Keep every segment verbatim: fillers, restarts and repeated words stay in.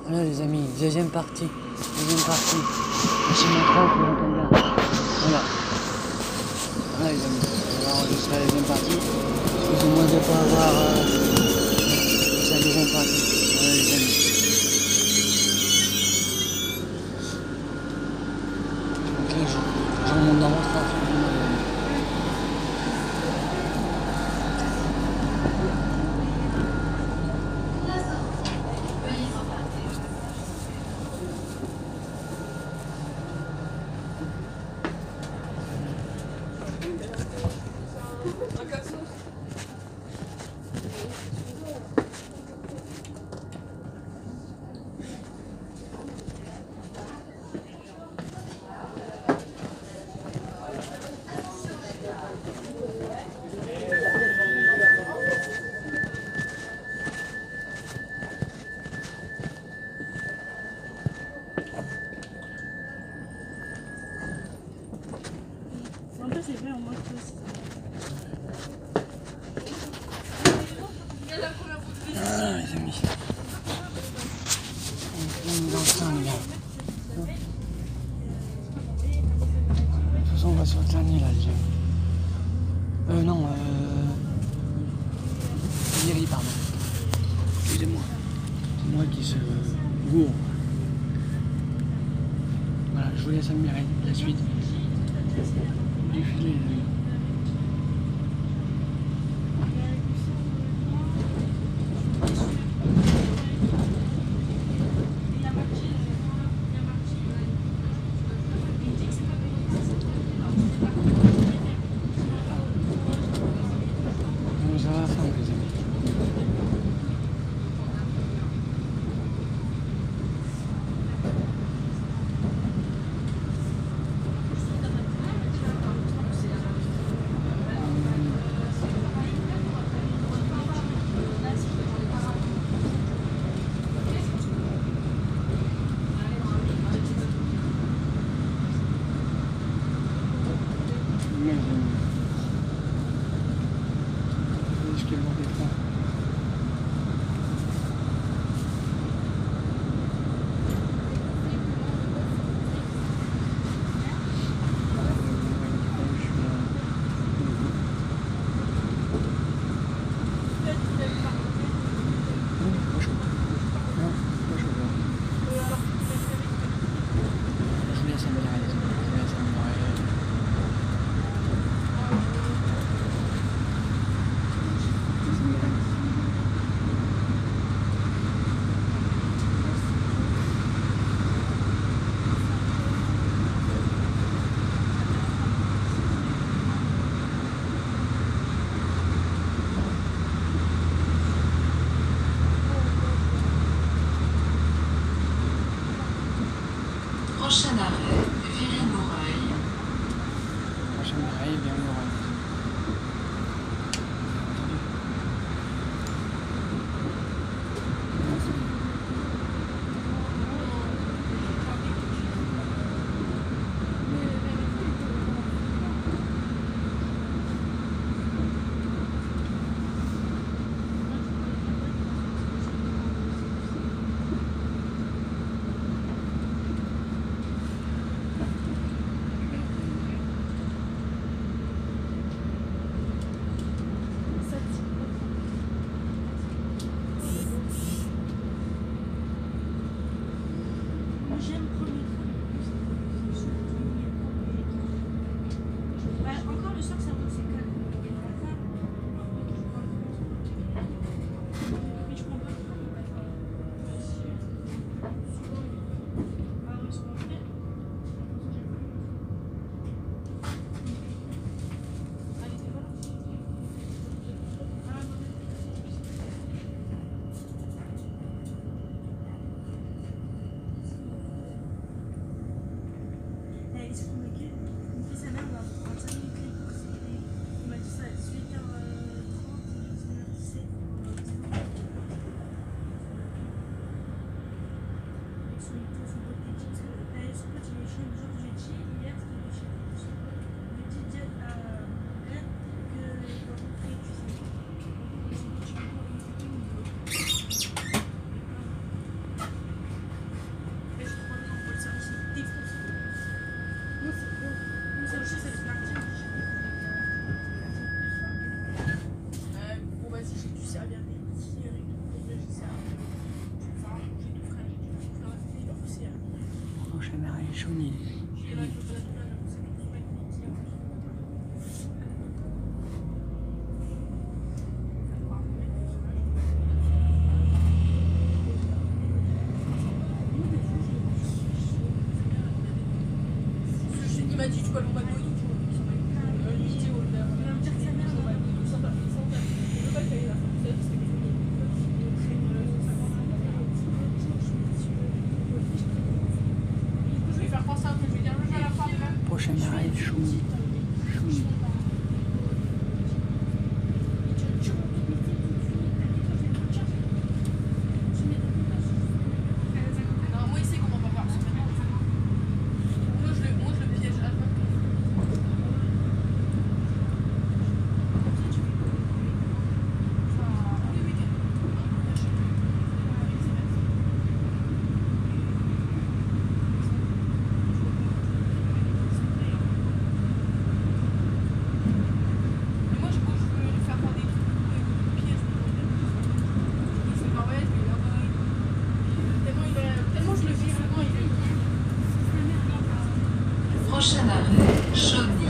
Voilà les amis, deuxième partie. Deuxième partie. Machine à trois, vous l'entendez bien. Voilà. Voilà les amis. On va enregistrer la deuxième partie. Excusez-moi de ne pas avoir euh, la deuxième partie. Voilà les amis. Donc là je, je remonte dans mon train. C'est vrai, on mange tous. Ah les amis. On est dans le train les gars. De toute façon on va sur le dernier là les gars. Euh non euh. Mairie pardon. Excusez-moi. C'est moi qui se gourre. Voilà, je vous laisse admirer la suite. Du filet, les amis. On va à la fin les amis. Prochain arrêt, Viry-Moreuil. Prochain arrêt, Viry-Moreuil. Chouni. Il m'a dit tu vois le bateau. Prochaine arrêt, Chouni. Chouni. Non, moi il sait comment on va voir. Moi je le, moi, je le piège. Prochain arrêt, Chauvigny.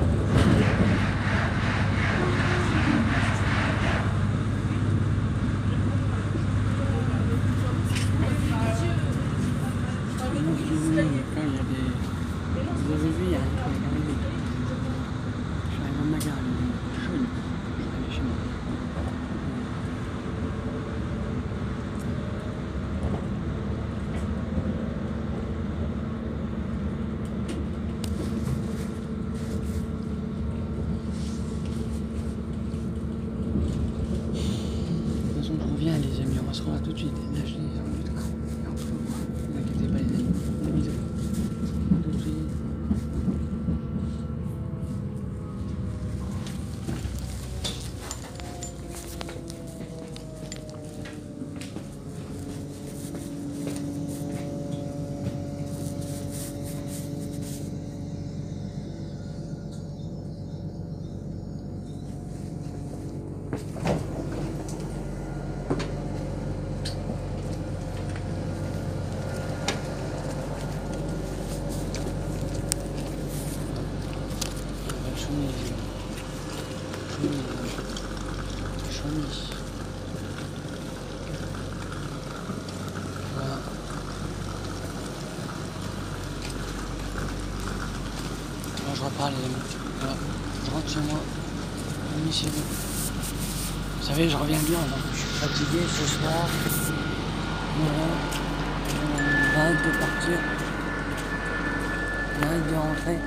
Quand il y a des... Vous avez vu, il y a un truc arrivé. J'arrive à ma gare, Chouni. Je vais aller chez moi. De toute façon, je reviens les amis, on va se revoir tout de suite. Là, je dis, on est train. Ne vous inquiétez pas les amis. Des bisous. Tout de suite. Chouni. Chouni. Chouni. Voilà. Là, je repars les amis. Voilà. Je rentre chez moi. Domicile. Vous savez, je reviens bien, donc je suis fatigué ce soir. Voilà. J'ai hâte de partir. J'ai hâte de rentrer.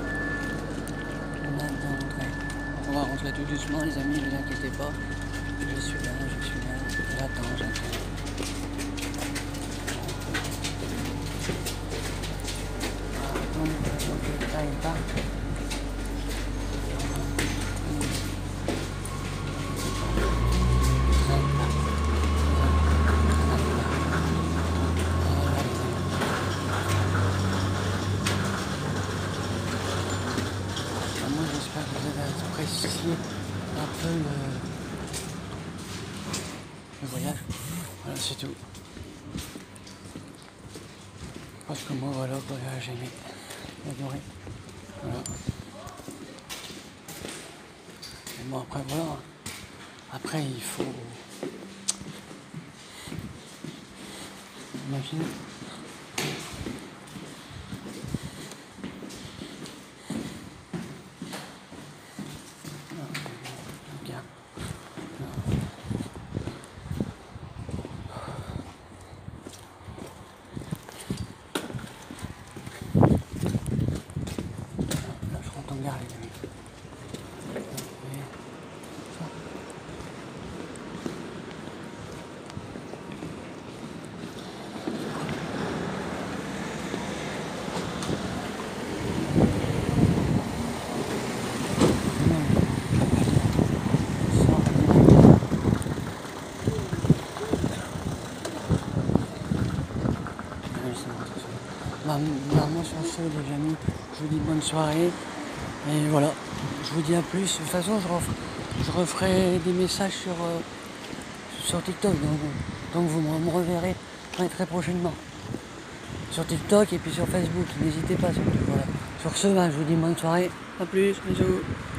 On va rentrer tout doucement les amis, ne vous inquiétez pas. Je suis là, je suis là. J'attends, j'attends. Attends, attends que le train il parte. J'espère que vous avez apprécié un peu le, le voyage. Voilà, c'est tout. Parce que moi, voilà, quoi, j'ai aimé, j'ai adoré. Voilà. Et bon, après, voilà. Après, il faut imaginer. Regarde les amis. Normalement sur ce les amis, je vous dis bonne soirée. Et voilà, je vous dis à plus. De toute façon, je referai, je referai des messages sur, euh, sur TikTok, donc, donc vous me reverrez très très prochainement. sur TikTok et puis sur Facebook. N'hésitez pas surtout. Voilà. Sur ce, ben, je vous dis bonne soirée. A plus, bisous.